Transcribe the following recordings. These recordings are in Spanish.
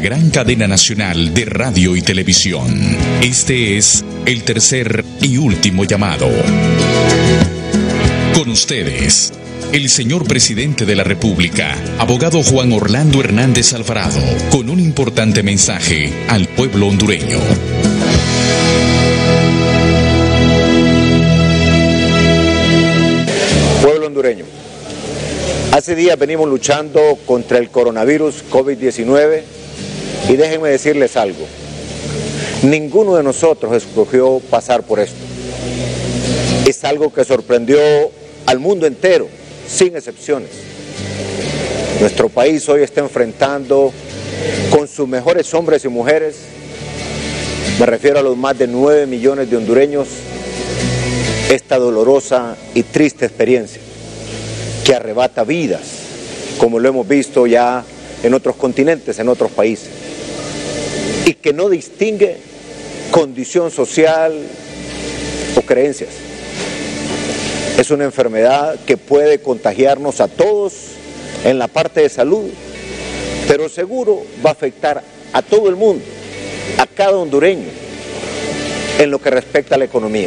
Gran cadena nacional de radio y televisión. Este es el tercer y último llamado. Con ustedes, el señor presidente de la República, abogado Juan Orlando Hernández Alvarado, con un importante mensaje al pueblo hondureño. Pueblo hondureño, hace días venimos luchando contra el coronavirus COVID-19 y déjenme decirles algo, ninguno de nosotros escogió pasar por esto. Es algo que sorprendió al mundo entero, sin excepciones. Nuestro país hoy está enfrentando con sus mejores hombres y mujeres, me refiero a los más de 9 millones de hondureños, esta dolorosa y triste experiencia que arrebata vidas, como lo hemos visto ya en otros continentes, en otros países, y que no distingue condición social o creencias. Es una enfermedad que puede contagiarnos a todos en la parte de salud, pero seguro va a afectar a todo el mundo, a cada hondureño, en lo que respecta a la economía.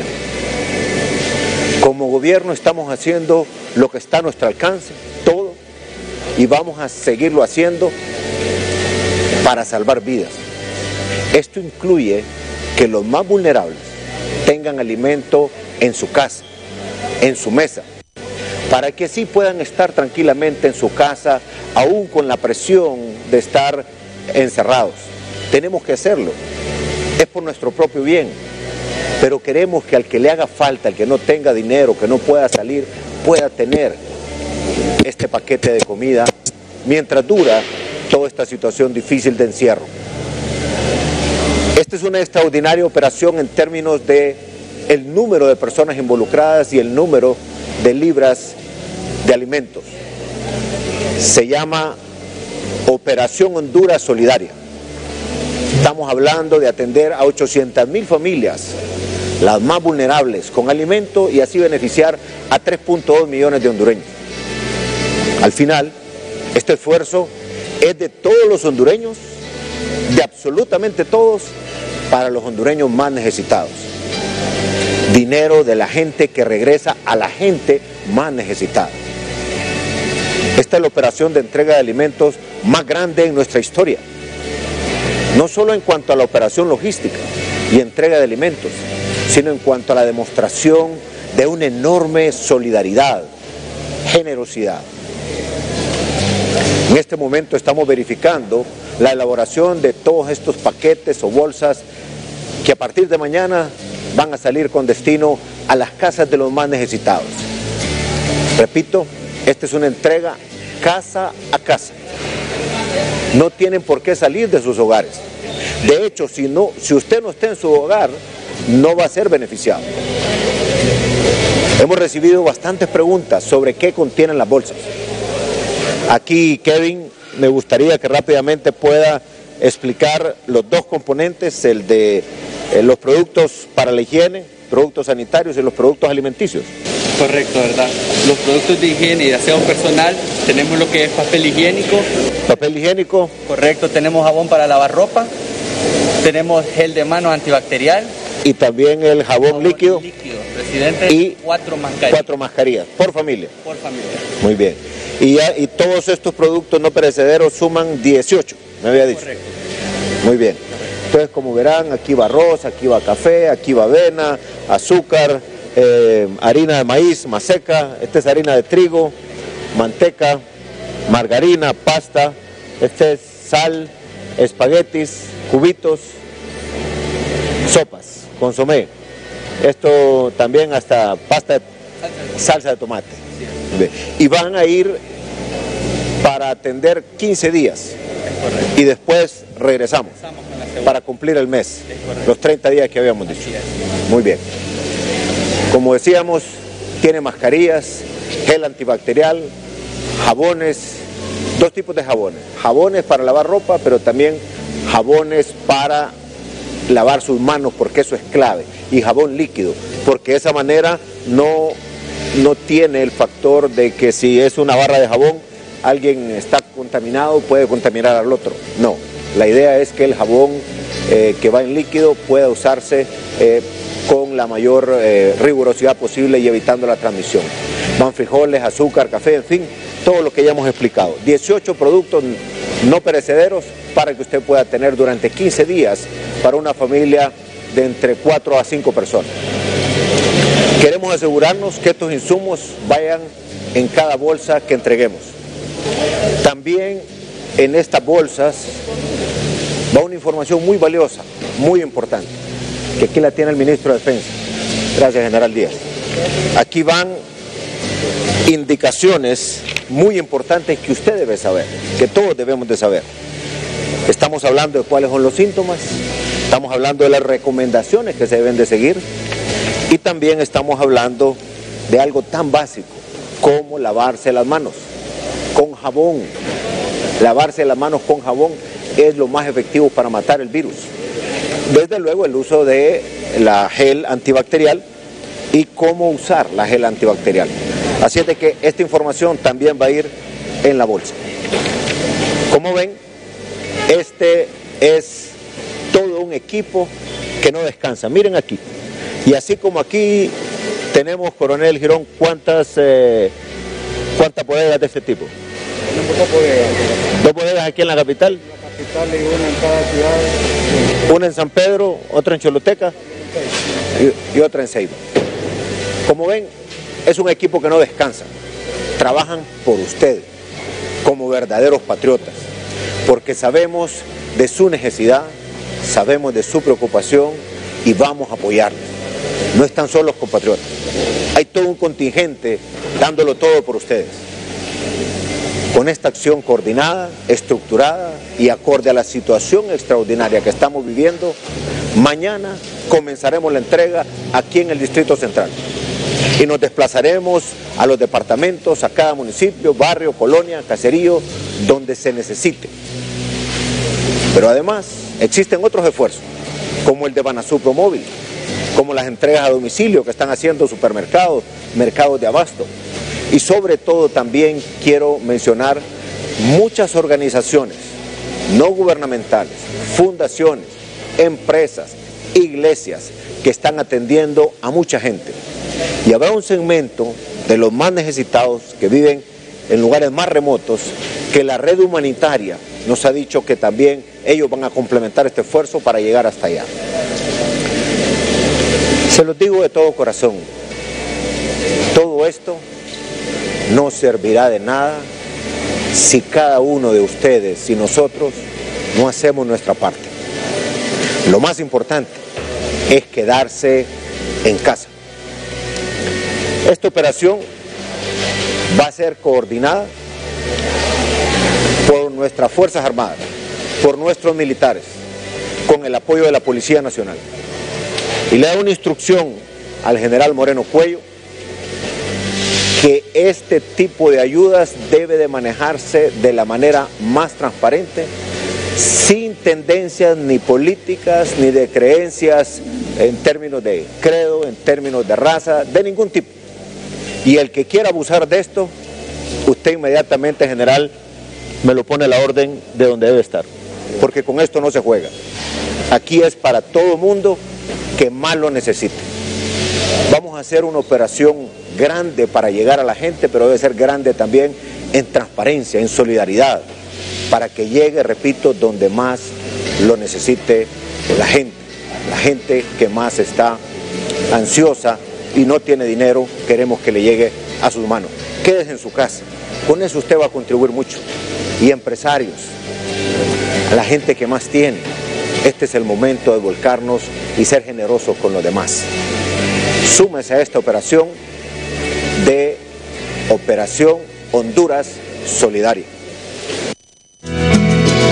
Como gobierno estamos haciendo lo que está a nuestro alcance, todo, y vamos a seguirlo haciendo para salvar vidas. Esto incluye que los más vulnerables tengan alimento en su casa, en su mesa, para que así puedan estar tranquilamente en su casa, aún con la presión de estar encerrados. Tenemos que hacerlo, es por nuestro propio bien, pero queremos que al que le haga falta, al que no tenga dinero, que no pueda salir, pueda tener este paquete de comida mientras dura toda esta situación difícil de encierro. Esta es una extraordinaria operación en términos de el número de personas involucradas y el número de libras de alimentos. Se llama Operación Honduras Solidaria. Estamos hablando de atender a 800,000 familias, las más vulnerables, con alimento y así beneficiar a 3.2 millones de hondureños. Al final, este esfuerzo es de todos los hondureños, de absolutamente todos, para los hondureños más necesitados. Dinero de la gente que regresa a la gente más necesitada. Esta es la operación de entrega de alimentos más grande en nuestra historia. No solo en cuanto a la operación logística y entrega de alimentos, sino en cuanto a la demostración de una enorme solidaridad, generosidad. En este momento estamos verificando la elaboración de todos estos paquetes o bolsas que a partir de mañana van a salir con destino a las casas de los más necesitados. Repito, esta es una entrega casa a casa. No tienen por qué salir de sus hogares. De hecho, si usted no está en su hogar, no va a ser beneficiado. Hemos recibido bastantes preguntas sobre qué contienen las bolsas. Aquí, Kevin, me gustaría que rápidamente pueda explicar los dos componentes, el de los productos para la higiene, productos sanitarios y los productos alimenticios. Correcto, ¿verdad? Los productos de higiene y de aseo personal, tenemos lo que es papel higiénico. Papel higiénico. Correcto, tenemos jabón para lavar ropa, tenemos gel de mano antibacterial. Y también el jabón líquido. Presidente, y 4 mascarillas. 4 mascarillas, por familia. Por familia. Muy bien. Y todos estos productos no perecederos suman 18, me había dicho. Correcto. Muy bien. Entonces, como verán, aquí va arroz, aquí va café, aquí va avena, azúcar, harina de maíz, maseca, esta es harina de trigo, manteca, margarina, pasta, este es sal, espaguetis, cubitos, sopas, consomé. Esto también hasta pasta, salsa de tomate. Y van a ir para atender 15 días y después regresamos para cumplir el mes, los 30 días que habíamos dicho. Muy bien. Como decíamos, tiene mascarillas, gel antibacterial, jabones, dos tipos de jabones. Jabones para lavar ropa, pero también jabones para lavar sus manos, porque eso es clave. Y jabón líquido, porque de esa manera no tiene el factor de que si es una barra de jabón, alguien está contaminado, puede contaminar al otro. No, La idea es que el jabón que va en líquido pueda usarse con la mayor rigurosidad posible y evitando la transmisión. Van frijoles, azúcar, café, en fin, todo lo que ya hemos explicado. 18 productos no perecederos para que usted pueda tener durante 15 días para una familia de entre 4 a 5 personas. Queremos asegurarnos que estos insumos vayan en cada bolsa que entreguemos. También en estas bolsas va una información muy valiosa, muy importante, que aquí la tiene el ministro de Defensa. Gracias, General Díaz. Aquí van indicaciones muy importantes que usted debe saber, que todos debemos de saber. Estamos hablando de cuáles son los síntomas, estamos hablando de las recomendaciones que se deben de seguir y también estamos hablando de algo tan básico como lavarse las manos con jabón. Lavarse las manos con jabón es lo más efectivo para matar el virus. Desde luego el uso de la gel antibacterial y cómo usar la gel antibacterial. Así es de que esta información también va a ir en la bolsa. Como ven, este es todo un equipo que no descansa. Miren aquí. Y así como aquí tenemos, Coronel Girón, ¿cuántas bodegas de este tipo? Tenemos 2 bodegas. 2 bodegas aquí en la capital. En la capital y una en cada ciudad. Una en San Pedro, otra en Choluteca y otra en Ceiba. Como ven, es un equipo que no descansa. Trabajan por ustedes, como verdaderos patriotas, porque sabemos de su necesidad, sabemos de su preocupación y vamos a apoyarlos. No están solos, compatriotas. Hay todo un contingente dándolo todo por ustedes. Con esta acción coordinada, estructurada y acorde a la situación extraordinaria que estamos viviendo, mañana comenzaremos la entrega aquí en el Distrito Central. Y nos desplazaremos a los departamentos, a cada municipio, barrio, colonia, caserío, donde se necesite. Pero además existen otros esfuerzos, como el de Banasupro Móvil, como las entregas a domicilio que están haciendo supermercados, mercados de abasto. Y sobre todo también quiero mencionar muchas organizaciones no gubernamentales, fundaciones, empresas, iglesias que están atendiendo a mucha gente. Y habrá un segmento de los más necesitados que viven en lugares más remotos que la red humanitaria nos ha dicho que también ellos van a complementar este esfuerzo para llegar hasta allá. Se los digo de todo corazón, todo esto no servirá de nada si cada uno de ustedes y nosotros no hacemos nuestra parte. Lo más importante es quedarse en casa. Esta operación va a ser coordinada por nuestras Fuerzas Armadas, por nuestros militares, con el apoyo de la Policía Nacional. Y le da una instrucción al general Moreno Cuello que este tipo de ayudas debe de manejarse de la manera más transparente, sin tendencias ni políticas ni de creencias en términos de credo, en términos de raza, de ningún tipo. Y el que quiera abusar de esto, usted inmediatamente, general, me lo pone a la orden de donde debe estar, porque con esto no se juega. Aquí es para todo mundo que más lo necesite. Vamos a hacer una operación grande para llegar a la gente, pero debe ser grande también en transparencia, en solidaridad, para que llegue, repito, donde más lo necesite la gente que más está ansiosa y no tiene dinero, queremos que le llegue a sus manos. Quédese en su casa, con eso usted va a contribuir mucho. Y empresarios, a la gente que más tiene, este es el momento de volcarnos y ser generosos con los demás. Súmese a esta operación de Operación Honduras Solidaria.